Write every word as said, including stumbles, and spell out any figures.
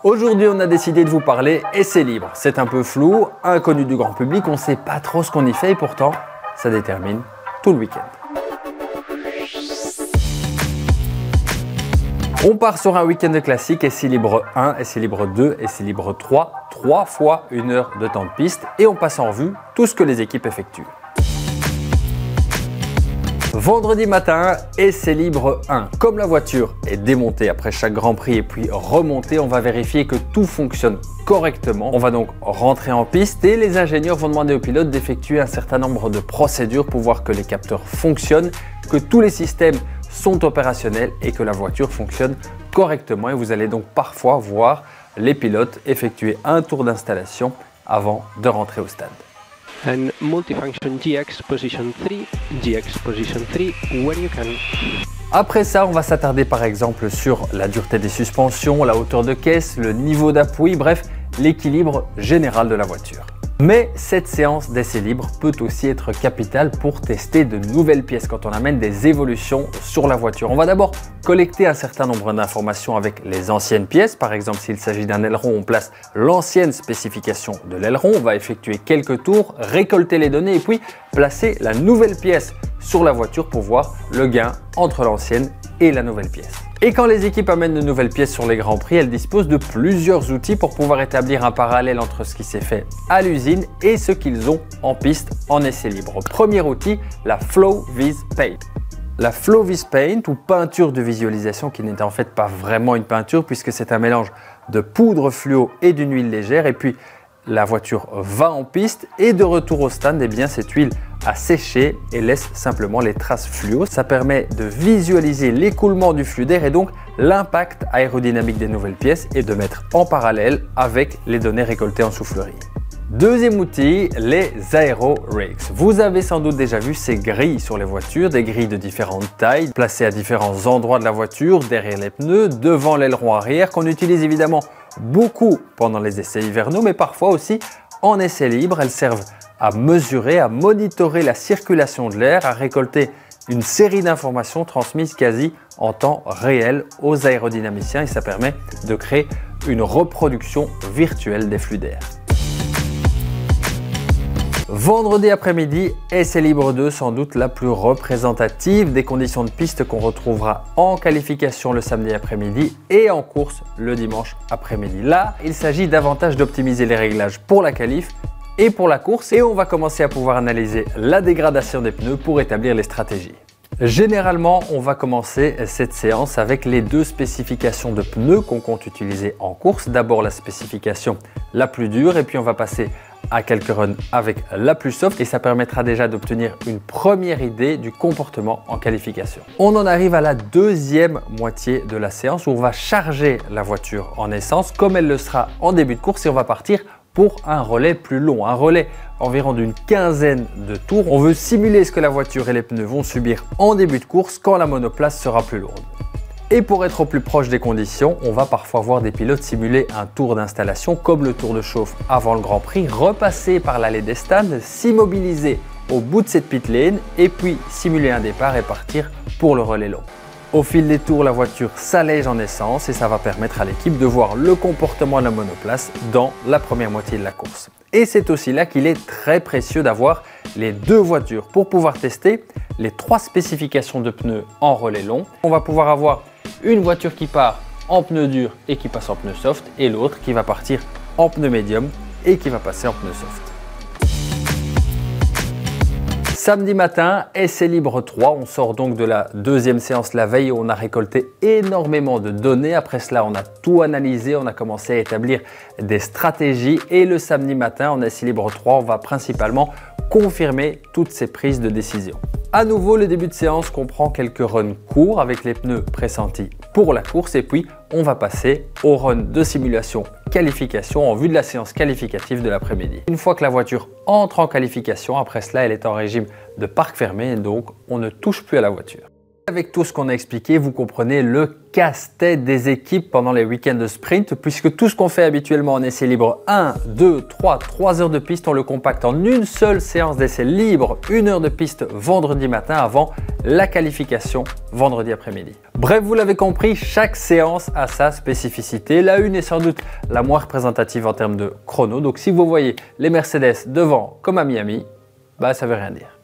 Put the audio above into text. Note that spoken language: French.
Aujourd'hui, on a décidé de vous parler essai libre. C'est un peu flou, inconnu du grand public, on ne sait pas trop ce qu'on y fait et pourtant, ça détermine tout le week-end. On part sur un week-end classique, essai libre un, essai libre deux, essai libre trois, trois fois une heure de temps de piste et on passe en revue tout ce que les équipes effectuent. Vendredi matin, essai libre un. Comme la voiture est démontée après chaque Grand Prix et puis remontée, on va vérifier que tout fonctionne correctement. On va donc rentrer en piste et les ingénieurs vont demander aux pilotes d'effectuer un certain nombre de procédures pour voir que les capteurs fonctionnent, que tous les systèmes sont opérationnels et que la voiture fonctionne correctement. Et vous allez donc parfois voir les pilotes effectuer un tour d'installation avant de rentrer au stade. And multifunction G X position three, G X position three, when you can. Après ça, on va s'attarder par exemple sur la dureté des suspensions, la hauteur de caisse, le niveau d'appui, bref, l'équilibre général de la voiture. Mais cette séance d'essai libre peut aussi être capitale pour tester de nouvelles pièces quand on amène des évolutions sur la voiture. On va d'abord collecter un certain nombre d'informations avec les anciennes pièces. Par exemple, s'il s'agit d'un aileron, on place l'ancienne spécification de l'aileron. On va effectuer quelques tours, récolter les données et puis placer la nouvelle pièce sur la voiture pour voir le gain entre l'ancienne et la nouvelle pièce. Et quand les équipes amènent de nouvelles pièces sur les Grands Prix, elles disposent de plusieurs outils pour pouvoir établir un parallèle entre ce qui s'est fait à l'usine et ce qu'ils ont en piste en essai libre. Premier outil, la FlowVis Paint. La FlowVis Paint ou peinture de visualisation qui n'est en fait pas vraiment une peinture puisque c'est un mélange de poudre fluo et d'une huile légère et puis la voiture va en piste et de retour au stand, eh bien cette huile a séché et laisse simplement les traces fluo. Ça permet de visualiser l'écoulement du flux d'air et donc l'impact aérodynamique des nouvelles pièces et de mettre en parallèle avec les données récoltées en soufflerie. Deuxième outil, les Aero Rigs. Vous avez sans doute déjà vu ces grilles sur les voitures, des grilles de différentes tailles, placées à différents endroits de la voiture, derrière les pneus, devant l'aileron arrière, qu'on utilise évidemment beaucoup pendant les essais hivernaux, mais parfois aussi en essai libre. Elles servent à mesurer, à monitorer la circulation de l'air, à récolter une série d'informations transmises quasi en temps réel aux aérodynamiciens et ça permet de créer une reproduction virtuelle des flux d'air. Vendredi après-midi, essai libre deux, sans doute la plus représentative des conditions de piste qu'on retrouvera en qualification le samedi après-midi et en course le dimanche après-midi. Là, il s'agit davantage d'optimiser les réglages pour la qualif et pour la course et on va commencer à pouvoir analyser la dégradation des pneus pour établir les stratégies. Généralement, on va commencer cette séance avec les deux spécifications de pneus qu'on compte utiliser en course. D'abord la spécification la plus dure et puis on va passer à quelques runs avec la plus soft et ça permettra déjà d'obtenir une première idée du comportement en qualification. On en arrive à la deuxième moitié de la séance où on va charger la voiture en essence comme elle le sera en début de course et on va partir pour un relais plus long, un relais environ d'une quinzaine de tours. On veut simuler ce que la voiture et les pneus vont subir en début de course quand la monoplace sera plus lourde. Et pour être au plus proche des conditions, on va parfois voir des pilotes simuler un tour d'installation comme le tour de chauffe avant le Grand Prix, repasser par l'allée des stands, s'immobiliser au bout de cette pit lane et puis simuler un départ et partir pour le relais long. Au fil des tours, la voiture s'allège en essence et ça va permettre à l'équipe de voir le comportement de la monoplace dans la première moitié de la course. Et c'est aussi là qu'il est très précieux d'avoir les deux voitures pour pouvoir tester les trois spécifications de pneus en relais long. On va pouvoir avoir une voiture qui part en pneu dur et qui passe en pneu soft et l'autre qui va partir en pneu médium et qui va passer en pneu soft. Samedi matin, essai libre trois, on sort donc de la deuxième séance la veille où on a récolté énormément de données. Après cela, on a tout analysé, on a commencé à établir des stratégies et le samedi matin, en essai libre trois, on va principalement confirmer toutes ces prises de décision. À nouveau, le début de séance comprend quelques runs courts avec les pneus pressentis pour la course et puis on va passer au run de simulation qualification en vue de la séance qualificative de l'après-midi. Une fois que la voiture entre en qualification, après cela, elle est en régime de parc fermé et donc on ne touche plus à la voiture. Avec tout ce qu'on a expliqué, vous comprenez le casse-tête des équipes pendant les week-ends de sprint, puisque tout ce qu'on fait habituellement en essai libre, un, deux, trois, trois heures de piste, on le compacte en une seule séance d'essai libre, une heure de piste vendredi matin avant la qualification vendredi après-midi. Bref, vous l'avez compris, chaque séance a sa spécificité. La une est sans doute la moins représentative en termes de chrono, donc si vous voyez les Mercedes devant comme à Miami, bah ça veut rien dire.